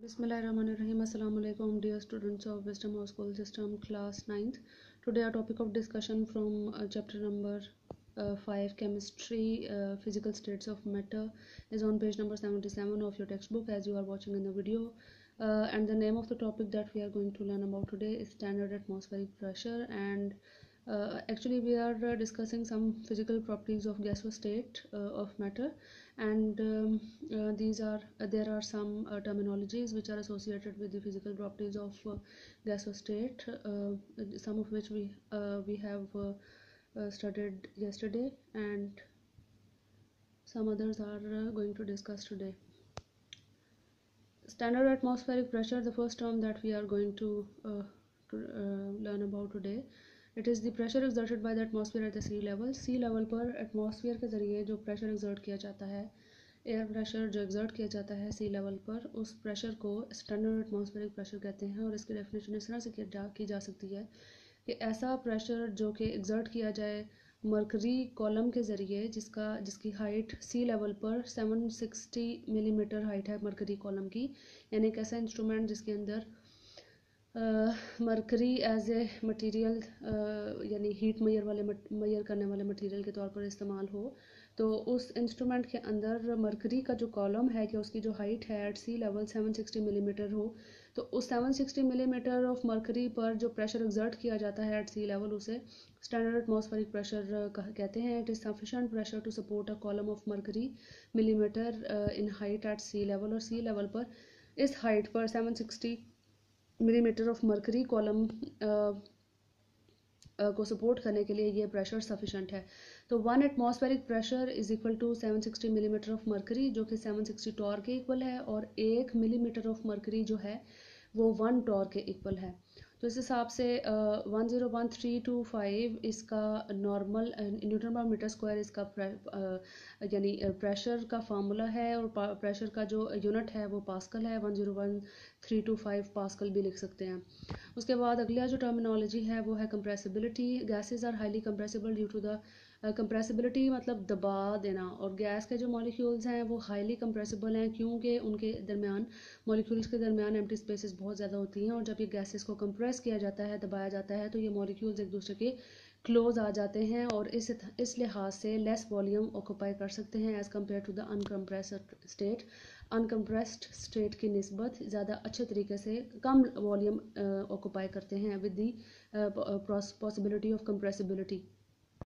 Bismillahirrahmanirrahim. Assalamu alaikum, dear students of Wisdom House School System, class 9th. Today our topic of discussion from chapter number 5, chemistry, physical states of matter, is on page number 77 of your textbook, as you are watching in the video. And the name of the topic that we are going to learn about today is standard atmospheric pressure. And actually we are discussing some physical properties of gaseous state of matter, and there are some terminologies which are associated with the physical properties of gaseous state, some of which we have studied yesterday, and some others are going to discuss today. Standard atmospheric pressure, the first term that we are going to learn about today. It is the pressure exerted by the atmosphere at the sea level. Sea level पर atmosphere के ज़रिए जो pressure exert किया जाता है, air pressure जो exert किया जाता है सी लेवल पर, उस प्रेशर को स्टैंडर्ड एटमॉस्फेरिक प्रेशर कहते हैं। और इसकी डेफिनेशन इस तरह से की जा सकती है कि ऐसा प्रेशर जो कि एक्सर्ट किया जाए मरकरी कॉलम के ज़रिए, जिसकी हाइट सी लेवल पर 760 मिलीमीटर हाइट है मरकरी कॉलम की, यानी एक ऐसा इंस्ट्रूमेंट जिसके अंदर मरकरी एज ए मटीरियल यानी हीट मेजर करने वाले मटीरियल के तौर पर इस्तेमाल हो, तो उस इंस्ट्रूमेंट के अंदर मरकरी का जो कॉलम है कि उसकी जो हाइट है एट सी लेवल 760 मिलीमीटर हो, तो उस 760 मिलीमीटर ऑफ मरकरी पर जो प्रेशर एक्सर्ट किया जाता है एट सी लेवल, उसे स्टैंडर्ड एटमॉस्फेरिक प्रेशर कहते हैं। It is sufficient pressure to support a column of mercury millimetre in height at sea level. और सी लेवल पर इस हाइट पर 760 मिलीमीटर ऑफ मरकरी कॉलम को सपोर्ट करने के लिए ये प्रेशर सफिशेंट है। तो 1 atmospheric pressure is equal to 760 millimetre of mercury, जो कि 760 टॉर के इक्वल है, और 1 मिलीमीटर ऑफ मरकरी जो है वो 1 टॉर के इक्वल है। तो इस हिसाब से 101325 इसका normal newton per metre square इसका यानी प्रेशर का फार्मूला है, और प्रेशर का जो यूनिट है वो पास्कल है। 101325 पास्कल भी लिख सकते हैं। उसके बाद अगला जो टर्मिनोलॉजी है वो है compressibility. Gases are highly compressible due to the compressibility मतलब दबा देना, और गैस के जो मॉलिक्यूल्स हैं वो हाईली कंप्रेसिबल हैं क्योंकि उनके दरमियान मॉलिक्यूल्स के दरमियान एम्प्टी स्पेसेस बहुत ज़्यादा होती हैं, और जब ये गैसेस को कंप्रेस किया जाता है, दबाया जाता है, तो ये मॉलिक्यूल्स एक दूसरे के क्लोज आ जाते हैं और इस लिहाज से लेस वॉल्यूम ऑक्यूपाई कर सकते हैं as compared to the uncompressed state. Uncompressed state की निस्बत ज़्यादा अच्छे तरीके से कम वॉल्यूम ऑक्यूपाई करते हैं with the possibility of compressibility.